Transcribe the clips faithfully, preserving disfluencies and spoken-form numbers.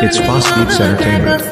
It's Beats Entertainment.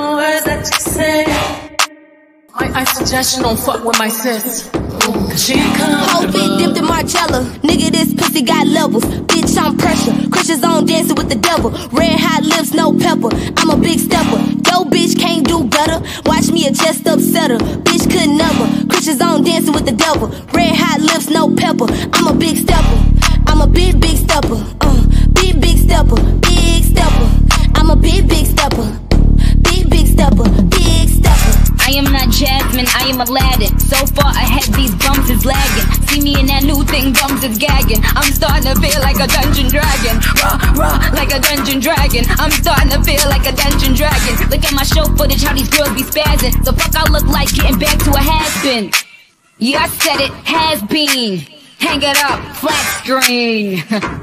I, I suggest you don't fuck with my sis. She Whole fit dipped in Margiela. Nigga, this pussy got levels. Bitch, I'm pressure. Christians on dancing with the devil. Red hot lips, no pepper. I'm a big stepper. Yo, bitch, can't do better. Watch me a chest upsetter. Bitch could never. Christians on dancing with the devil. Red hot lips, no pepper. I'm a big stepper. I'm a big, big stepper. Uh, big, big stepper. Big stepper. I'm a big, big stepper. Big, big stepper. Big stepper. I am not Jasmine, I am Aladdin. So far ahead, these bumps is lagging. See me in that new thing, bumps is gagging. I'm starting to feel like a dungeon dragon. Raw, raw, like a dungeon dragon. I'm starting to feel like a dungeon dragon. Look at my show footage, how these girls be spazzing. The fuck I look like getting back to a has-been. Yeah, I said it, has been. Hang it up, flat screen.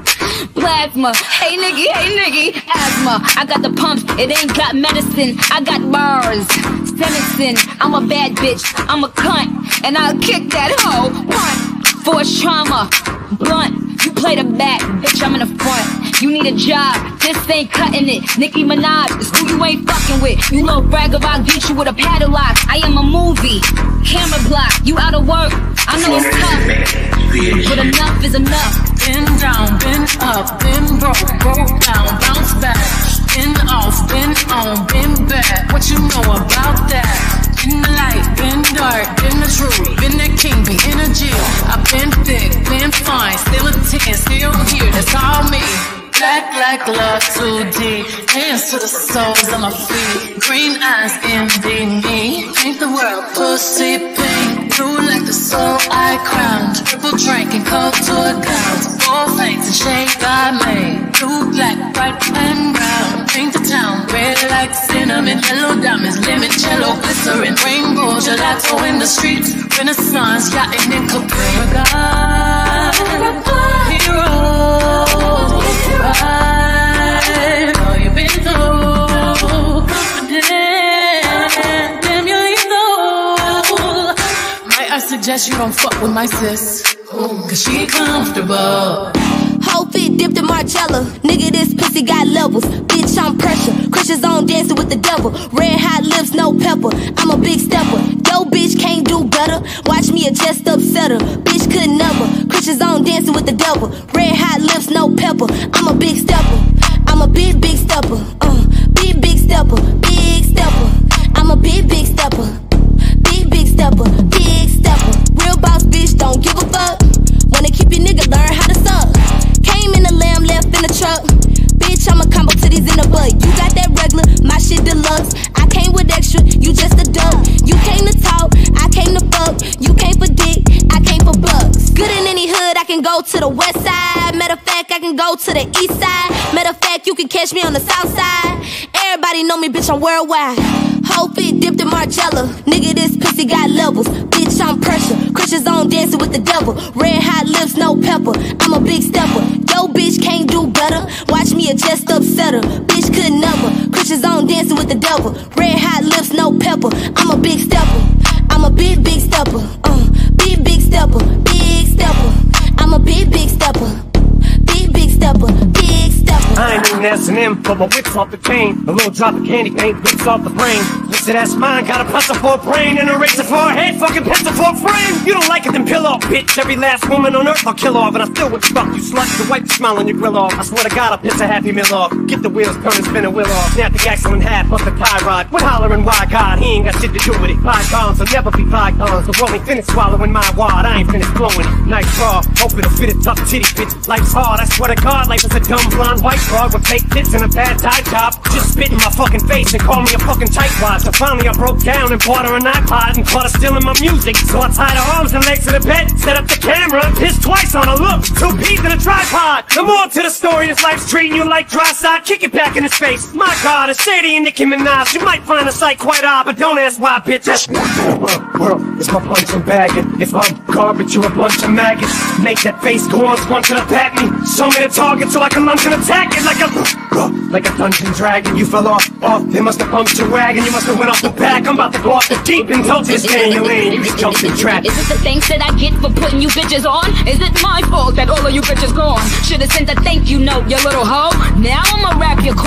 Plasma, hey nigga, hey nigga, asthma. I got the pumps, it ain't got medicine. I got bars, sentencing. I'm a bad bitch, I'm a cunt, and I'll kick that hoe. Punt, force trauma, blunt. You play the back, bitch, I'm in the front. You need a job, this ain't cutting it. Nicki Minaj is who you ain't fucking with. You little bragger, I'll beat you with a padlock. I am a movie, camera block. You out of work, I know it's tough, but enough is enough. Been down, been up, been broke, broke down, bounce back. Been off, been on, been back. What you know about that? Been the light, been dark, been the truth, been the king, been in a jail. I've been thick, been fine, still a ten, still here, that's all me. Black, black love too deep, hands to the soles of my feet. Green eyes envy me, paint the world pussy pink. Blue like the soul I crowned, triple drink and cold to a gown. Four flames and shade I made, blue, black, white and brown. Paint the town red like cinnamon, yellow diamonds, limoncello, glycerin, rainbow, gelato in the streets. Renaissance, yachting in Capri. God, hero, right, all you've been through, confident, damn you lethal. Might I suggest you don't fuck with my sis, cause she comfortable. Whole fit dipped in Margiela. Nigga, this pussy got levels. Bitch, I'm pressure. Christians on dancing with the devil. Red hot lips, no pepper. I'm a big stepper. Yo, bitch, can't do better. Watch me a chest upsetter. Bitch could never. Christians on dancing with the devil. Red hot lips, no pepper. I'm a big stepper. I'm a big, big stepper. Uh, big, big stepper. Big stepper. I'm a big, big stepper. Big, big stepper. Big stepper. Real boss bitch, don't give a fuck. Wanna keep your nigga, learn how to suck. Came in the lamb, left in the truck. Bitch, I'm a combo titties in the butt. You got that regular, my shit deluxe. I came with extra, you just a duck. You came to talk, I came to fuck. You came for dick, I came for bucks. Good in any hood, I can go to the west side. Matter of fact, I can go to the east side. Matter of fact, you can catch me on the south side. Everybody know me, bitch, I'm worldwide. Whole fit dipped in Margiela. Nigga, this pussy got levels. Bitch, I'm pressure. Christians on dancing with the devil. Red hot lips, no pepper. I'm a big stepper. Yo, bitch, can't do better. Watch me a chest upsetter. Bitch could never. Christians on dancing with the devil. Red hot lips, no pepper. I'm a big stepper. I'm a big, big stepper. Uh, big, big stepper. Big stepper. I'm a big, big stepper. Big, big stepper. Big stepper. I ain't even S and M, but my whip's off the chain. A little drop of candy paint whips off the brain. Listen, that's mine, got a pencil for a brain and a razor for a head, fucking pencil for a frame. You don't like it, then pill off, bitch. Every last woman on earth I'll kill off, and I still would fuck you sluts to wipe the smile on your grill off. I swear to God, I'll piss a happy meal off. Get the wheels turning, spin a wheel off. Snap the axle in half, bust the tie rod. We're hollering, why God, he ain't got shit to do with it. Bygones will never be bygones. The world ain't finished swallowing my wad, I ain't finished blowing it. Nice raw, hope it'll fit a tough titty bitch. Life's hard, I swear to God, life is a dumb blonde white broad with fake tits and a bad tie job. Just spit in my fucking face and call me a fucking tightwad. So finally I broke down and bought her an iPod and caught her stealing my music. So I tied her arms and legs to the bed, set up the camera, and pissed twice on her. Look, two peas in a tripod. The more to the story is life's treating you like dry side. Kick it back in his face. My God, it's Tate and Nicki Minaj. You might find the sight quite odd, but don't ask why, bitch. That's world, world, it's my punch and bagging. If I'm garbage, you're a bunch of maggots. Make that face go on, want to pat me. Show me the target so I can lunge and attack it like a like a dungeon dragon. You fell off, off, they must have pumped your wagon. You must have went off the back. I'm about to go off the deep and don't just stand your lane. You just jumped in trap. Is it the thanks that I get for putting you bitches on? Is it my fault that all of you bitches gone? Should've sent a thank you note, you little hoe. Now I'ma wrap your coffin with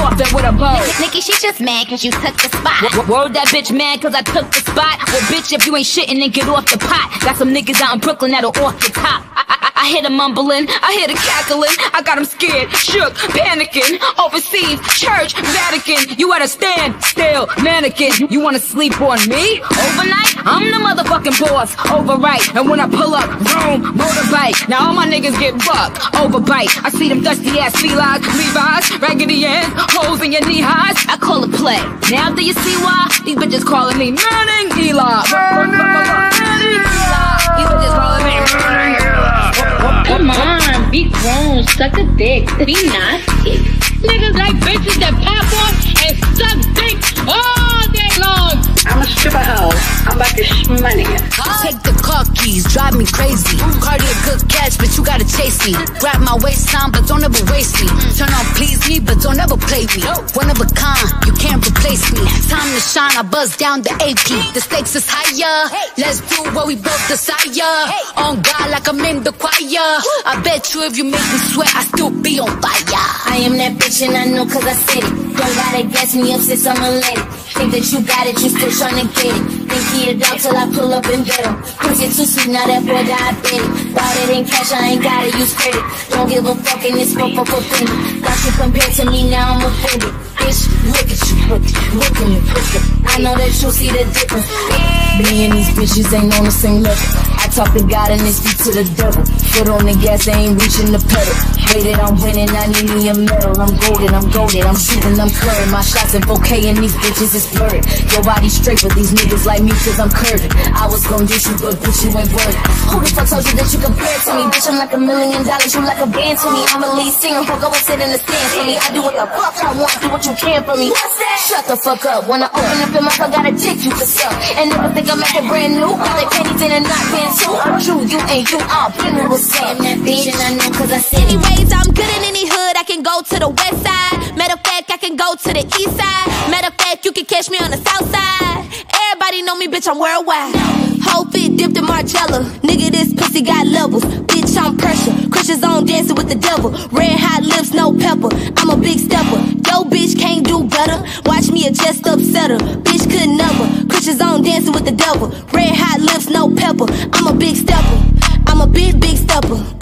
with a bow. Nicki, she just mad cause you took the spot. Word that bitch mad cause I took the spot. Well, bitch, if you ain't shitting, then get off the pot. Got some niggas out in Brooklyn that'll off the top. I, I, I hear them mumbling, I hear the cackling. I got them scared, shook, panicking. Overseas, church, Vatican. You at a stand still, mannequin. You wanna sleep on me? Overnight? I'm the motherfucking boss, overright. And when I pull up, vroom, motorbike. Now all my niggas get bucked, overbite. I see them dusty ass felines, Levi's, raggedy ass, holes in your knee highs. I call it play. Now do you see why? These bitches calling me Manning Eli. Manning Eli. These bitches calling me Manning Eli. Come on, be grown, suck a dick, be nasty. Niggas like bitches that pop off and suck dick all day long. I'm a stripper hoe. I'm about to shmoney. Take the car keys, drive me crazy. Cardi a good catch, but you gotta chase me. Grab my waistline, but don't ever waste me. Turn on please me, but don't ever play me. One of a kind, you can't replace me. Time to shine, I buzz down the A P. The stakes is higher. Let's do what we both desire. On God, like I'm in the choir. I bet you if you make me sweat, I still be on fire. I am that bitch and I know cause I said it. Don't gotta gas me up since I'ma let it. Think that you got it, you still tryna get it. Think he a dog till I pull up and get him. Pussy too sweet, now that boy diabetic. Bought it in cash, I ain't gotta use credit. Don't give a fuck in this fuck up offended. Got you compared to me, now I'm offended. Bitch, look at you, look, look at me, look at me. I know that you see the difference. Me and these bitches ain't on the same level. I talk to God and they speak to the devil. Foot on the gas, they ain't reaching the pedal. Waited, I'm winning, I need me a medal. I'm golden, I'm golden, I'm shooting, I'm clearing. My shots in four K and these bitches is blurred. Your body straight, but these niggas like me cause I'm curving. I was gon' dish you, but bitch, you ain't worth it. Who the fuck told you that you compare to me? Bitch, I'm like a million dollars, you like a band to me. I'm a lead singer, fuck, I sit in the stands for me. I do what the fuck I want, do what you can for me. Shut the fuck up, when I open up your mouth, I got a dick you can suck. And never think I'm acting brand new. Got they panties in and not being too. I'm true, you ain't you, I'll bring you a same. That bitch, and I know cause I said it. Anyways, I'm good in any hood, I can go to the west side. Matter of fact, I can go to the east side. Matter of fact, you can catch me on the south side. Everybody know me, bitch, I'm worldwide. Whole fit dipped in Margiela. Nigga, this pussy got levels. Bitch, I'm pressure. Christians on dancing with the devil. Red hot lips, no pepper. I'm a big stepper. Yo, bitch, can't do better. Watch me adjust upset her. Bitch could never. Christians on dancing with the devil. Red hot lips, no pepper. I'm a big stepper. I'm a big, big stepper.